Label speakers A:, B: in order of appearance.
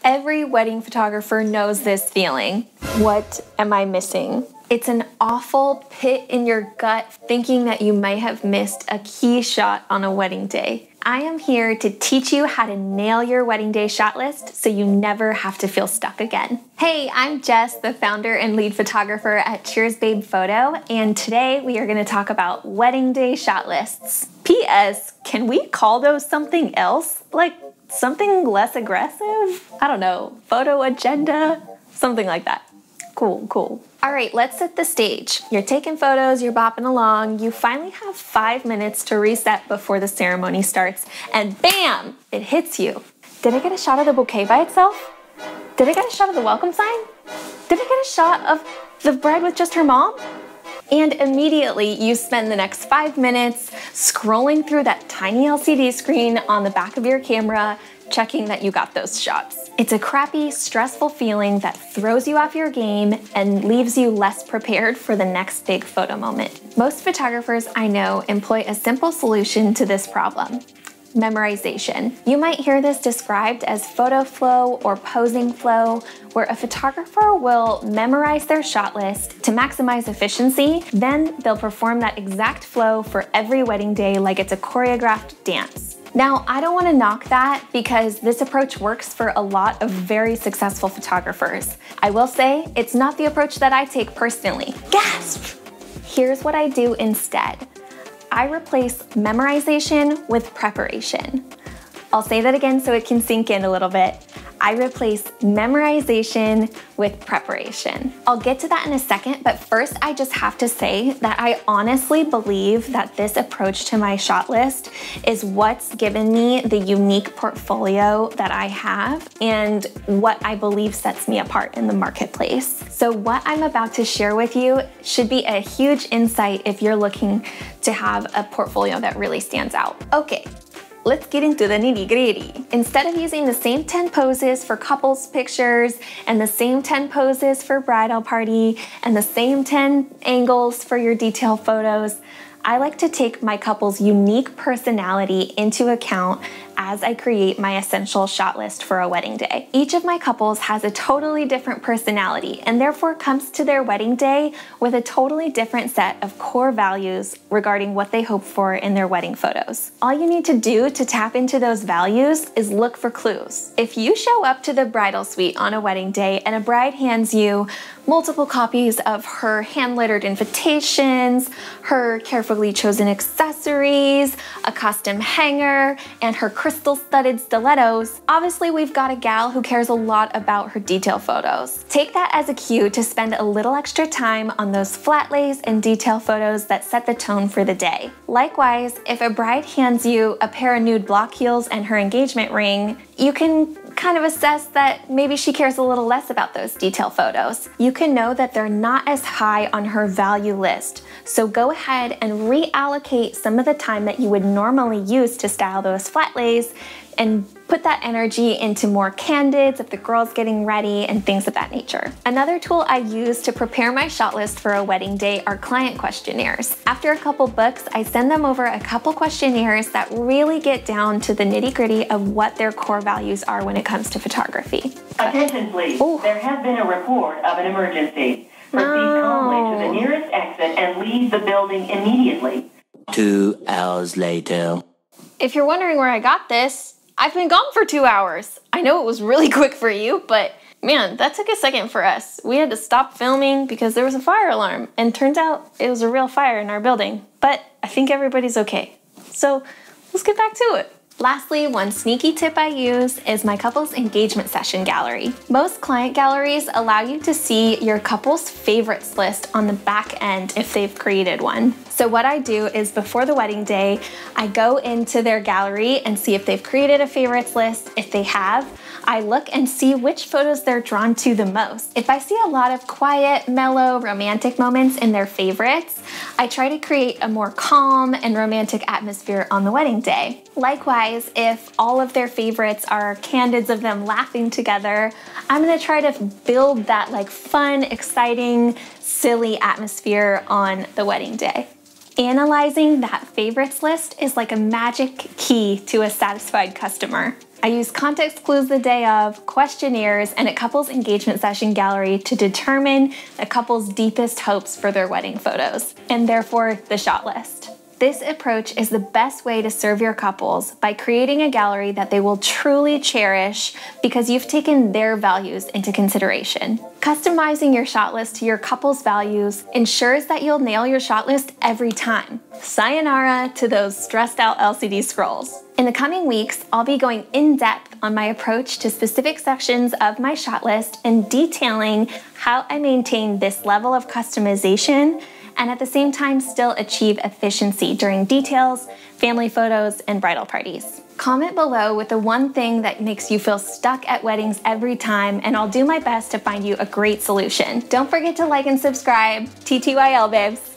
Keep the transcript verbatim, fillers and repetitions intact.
A: Every wedding photographer knows this feeling. What am I missing? It's an awful pit in your gut thinking that you might have missed a key shot on a wedding day. I am here to teach you how to nail your wedding day shot list so you never have to feel stuck again. Hey, I'm Jess, the founder and lead photographer at Cheers Babe Photo, and today we are going to talk about wedding day shot lists. P S Can we call those something else? Like something less aggressive? I don't know, photo agenda? Something like that. Cool, cool. All right, let's set the stage. You're taking photos, you're bopping along, you finally have five minutes to reset before the ceremony starts, and bam, it hits you. Did I get a shot of the bouquet by itself? Did I get a shot of the welcome sign? Did I get a shot of the bride with just her mom? And immediately you spend the next five minutes scrolling through that tiny L C D screen on the back of your camera, checking that you got those shots. It's a crappy, stressful feeling that throws you off your game and leaves you less prepared for the next big photo moment. Most photographers I know employ a simple solution to this problem: memorization. You might hear this described as photo flow or posing flow, where a photographer will memorize their shot list to maximize efficiency, then they'll perform that exact flow for every wedding day like it's a choreographed dance. Now, I don't want to knock that because this approach works for a lot of very successful photographers. I will say it's not the approach that I take personally. Gasp! Here's what I do instead. I replace memorization with preparation. I'll say that again so it can sink in a little bit. I replace memorization with preparation. I'll get to that in a second, but first I just have to say that I honestly believe that this approach to my shot list is what's given me the unique portfolio that I have and what I believe sets me apart in the marketplace. So what I'm about to share with you should be a huge insight if you're looking to have a portfolio that really stands out. Okay. Let's get into the nitty-gritty. Instead of using the same ten poses for couples pictures and the same ten poses for bridal party and the same ten angles for your detail photos, I like to take my couple's unique personality into account as I create my essential shot list for a wedding day. Each of my couples has a totally different personality and therefore comes to their wedding day with a totally different set of core values regarding what they hope for in their wedding photos. All you need to do to tap into those values is look for clues. If you show up to the bridal suite on a wedding day and a bride hands you multiple copies of her hand-lettered invitations, her carefully chosen accessories, a custom hanger, and her crystal-studded stilettos, obviously we've got a gal who cares a lot about her detail photos. Take that as a cue to spend a little extra time on those flat lays and detail photos that set the tone for the day. Likewise, if a bride hands you a pair of nude block heels and her engagement ring, you can kind of assess that maybe she cares a little less about those detail photos. You can know that they're not as high on her value list, so go ahead and reallocate some of the time that you would normally use to style those flat lays and put that energy into more candids of the girls getting ready and things of that nature. Another tool I use to prepare my shot list for a wedding day are client questionnaires. After a couple books, I send them over a couple questionnaires that really get down to the nitty-gritty of what their core values are when it comes to photography.
B: Attention please, Ooh. There has been a report of an emergency. Proceed
A: No.
B: calmly to the nearest exit and leave the building immediately.
C: Two hours later.
A: If you're wondering where I got this, I've been gone for two hours. I know it was really quick for you, but man, that took a second for us. We had to stop filming because there was a fire alarm, and turns out it was a real fire in our building. But I think everybody's okay. So let's get back to it. Lastly, one sneaky tip I use is my couple's engagement session gallery. Most client galleries allow you to see your couple's favorites list on the back end if they've created one. So what I do is before the wedding day, I go into their gallery and see if they've created a favorites list. If they have, I look and see which photos they're drawn to the most. If I see a lot of quiet, mellow, romantic moments in their favorites, I try to create a more calm and romantic atmosphere on the wedding day. Likewise, if all of their favorites are candids of them laughing together, I'm gonna try to build that like fun, exciting, silly atmosphere on the wedding day. Analyzing that favorites list is like a magic key to a satisfied customer. I use context clues the day of, questionnaires, and a couple's engagement session gallery to determine the couple's deepest hopes for their wedding photos, and therefore the shot list. This approach is the best way to serve your couples by creating a gallery that they will truly cherish because you've taken their values into consideration. Customizing your shot list to your couple's values ensures that you'll nail your shot list every time. Sayonara to those stressed out L C D scrolls. In the coming weeks, I'll be going in depth on my approach to specific sections of my shot list and detailing how I maintain this level of customization and at the same time still achieve efficiency during details, family photos, and bridal parties. Comment below with the one thing that makes you feel stuck at weddings every time, and I'll do my best to find you a great solution. Don't forget to like and subscribe. T T Y L, babes.